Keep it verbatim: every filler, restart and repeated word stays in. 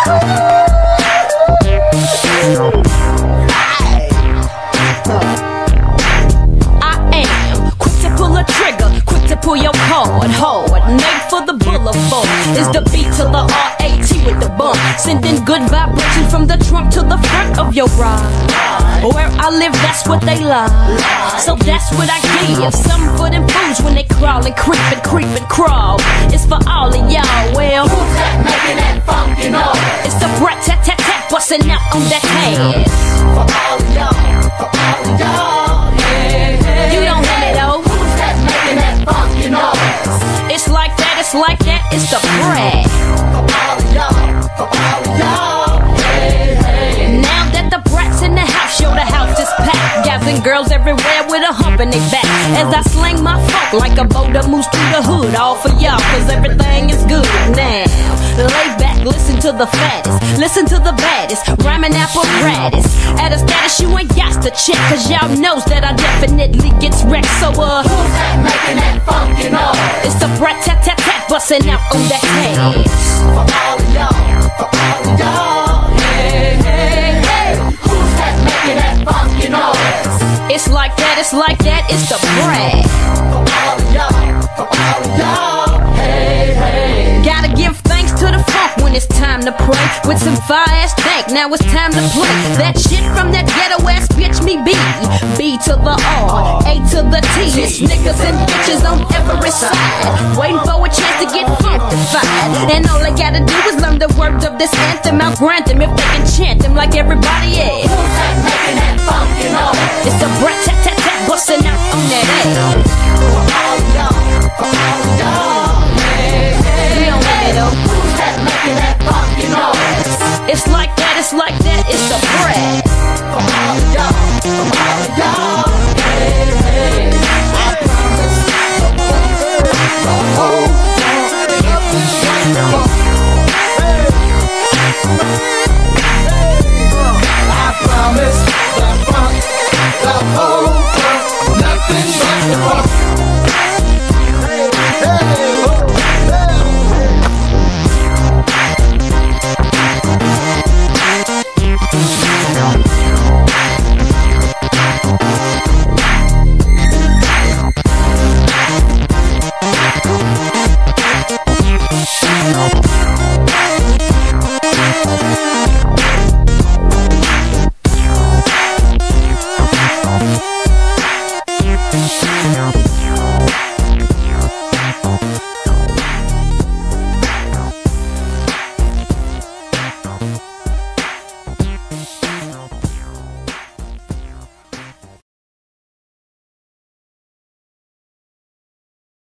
Pull your card hard, made for the boulevard. Is the beat to the R A T with the bump, sending good vibrations from the trunk to the front of your ride. Where I live, that's what they love, so that's what I give. Some for them fools when they crawl and creep and creep and crawl. It's for all of y'all. Well, who's that making that funky noise? It's the brat tat tat tat busting out on that ass. For all of y'all, for all of y'all. Yeah, yeah. You don't hear me though. Who's that making that funky noise? It's like that, it's like that, it's the brat. For all of y'all, for all of y'all. Hey, hey. Now that the brat's in the house, yo, the house is packed. Guys and girls everywhere with a hump in their back. As I slang my funk like a boat that moves through the hood. All for y'all, cause everything is good now. Lay back, listen to the fattest, listen to the baddest, rhyming apparatus. At a status you ain't got to check, cause y'all knows that I definitely gets wrecked. So uh, who's that making that funky noise? It's the brat tat tat tat busting out on that ass. For all of y'all, for all of y'all. Hey, hey, hey. Who's that making that funky noise? It's like that, it's like that, it's the brat. For all of y'all, for all of y'all. Hey, hey. Gotta give thanks to the funk when it's time to pray. With some fire ass dank, now it's time to play that shit from that ghetto ass bitch me B. B to the R, A to the T. It's niggas and bitches on every side, waiting for a chance to get funkified. And all they gotta do is learn the words of this anthem. I'll grant them if they can chant them like everybody else. Who's that making that funky noise? It's the brat tat tat tat busting out on that ass. For all of y'all, for all of y'all. Hey, hey, we don't let it up. Who's that making that funky noise? It's like that, it's like that, it's the brat.